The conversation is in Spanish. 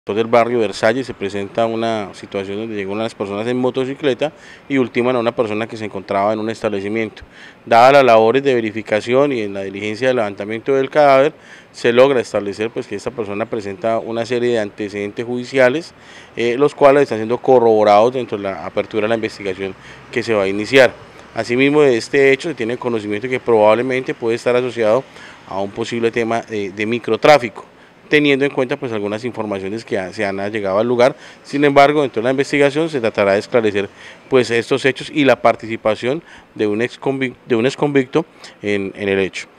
Del barrio Versalles se presenta una situación donde llegan unas personas en motocicleta y ultiman a una persona que se encontraba en un establecimiento. Dadas las labores de verificación y en la diligencia de levantamiento del cadáver, se logra establecer pues que esta persona presenta una serie de antecedentes judiciales, los cuales están siendo corroborados dentro de la apertura de la investigación que se va a iniciar. Asimismo, de este hecho se tiene conocimiento que probablemente puede estar asociado a un posible tema de microtráfico, teniendo en cuenta pues algunas informaciones que se han llegado al lugar. Sin embargo, dentro de la investigación se tratará de esclarecer pues estos hechos y la participación de un ex convicto en el hecho.